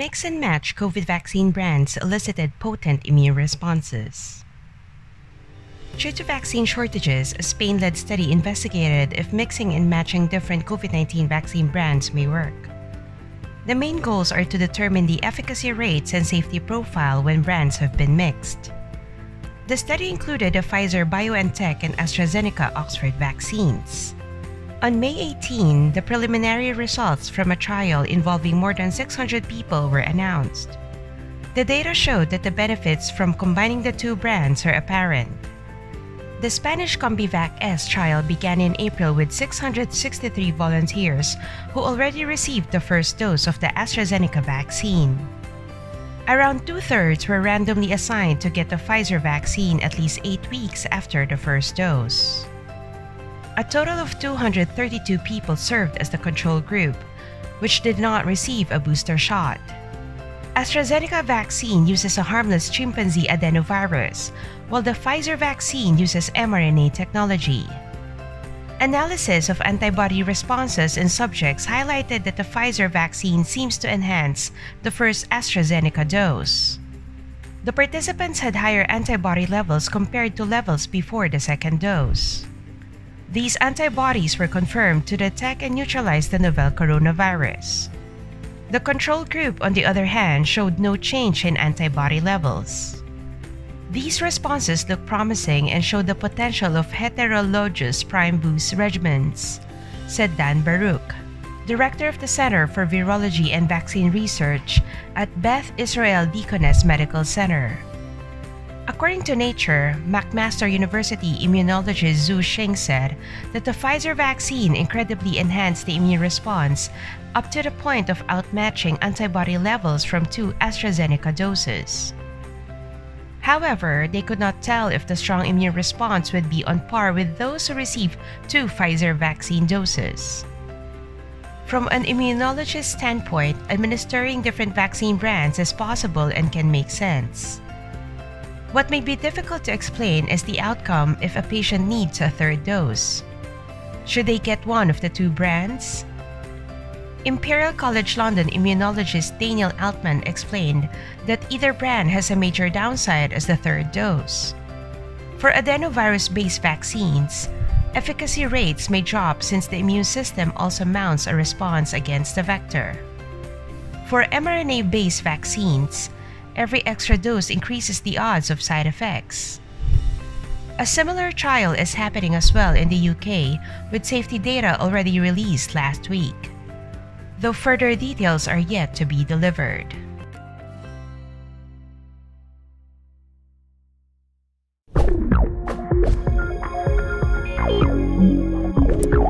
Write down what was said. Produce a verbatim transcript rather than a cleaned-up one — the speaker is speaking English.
mix and match COVID vaccine brands elicited potent immune responses. Due to vaccine shortages, a Spain-led study investigated if mixing and matching different COVID nineteen vaccine brands may work. The main goals are to determine the efficacy rates and safety profile when brands have been mixed. The study included the Pfizer BioNTech and AstraZeneca Oxford vaccines. On May eighteenth, the preliminary results from a trial involving more than six hundred people were announced. The data showed that the benefits from combining the two brands are apparent. The Spanish CombiVac S trial began in April with six hundred sixty-three volunteers who already received the first dose of the AstraZeneca vaccine. Around two-thirds were randomly assigned to get the Pfizer vaccine at least eight weeks after the first dose. A total of two hundred thirty-two people served as the control group, which did not receive a booster shot. AstraZeneca vaccine uses a harmless chimpanzee adenovirus, while the Pfizer vaccine uses mRNA technology. Analysis of antibody responses in subjects highlighted that the Pfizer vaccine seems to enhance the first AstraZeneca dose. The participants had higher antibody levels compared to levels before the second dose. These antibodies were confirmed to detect and neutralize the novel coronavirus. The control group, on the other hand, showed no change in antibody levels. These responses look promising and show the potential of heterologous prime boost regimens, said Dan Baruch, director of the Center for Virology and Vaccine Research at Beth Israel Deaconess Medical Center. According to Nature, McMaster University immunologist Zhu Xing said that the Pfizer vaccine incredibly enhanced the immune response up to the point of outmatching antibody levels from two AstraZeneca doses. However, they could not tell if the strong immune response would be on par with those who received two Pfizer vaccine doses. From an immunologist standpoint, administering different vaccine brands is possible and can make sense. What may be difficult to explain is the outcome if a patient needs a third dose. Should they get one of the two brands? Imperial College London immunologist Daniel Altman explained that either brand has a major downside as the third dose. For adenovirus-based vaccines, efficacy rates may drop since the immune system also mounts a response against the vector. For mRNA-based vaccines, every extra dose increases the odds of side effects. A similar trial is happening as well in the U K, with safety data already released last week, though further details are yet to be delivered. You